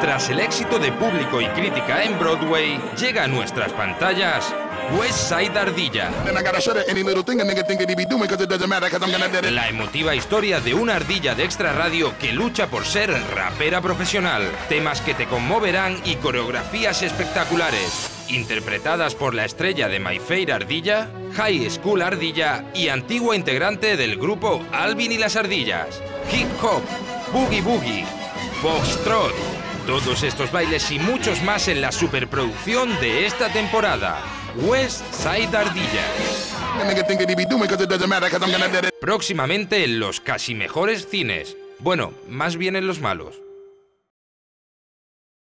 Tras el éxito de público y crítica en Broadway, llega a nuestras pantallas West Side Ardilla. La emotiva historia de una ardilla de Extra Radio que lucha por ser rapera profesional. Temas que te conmoverán y coreografías espectaculares. Interpretadas por la estrella de My Fair Ardilla, High School Ardilla y antigua integrante del grupo Alvin y las Ardillas. Hip Hop, Boogie Boogie, Foxtrot. Todos estos bailes y muchos más en la superproducción de esta temporada. West Side Ardilla. Próximamente en los casi mejores cines. Bueno, más bien en los malos.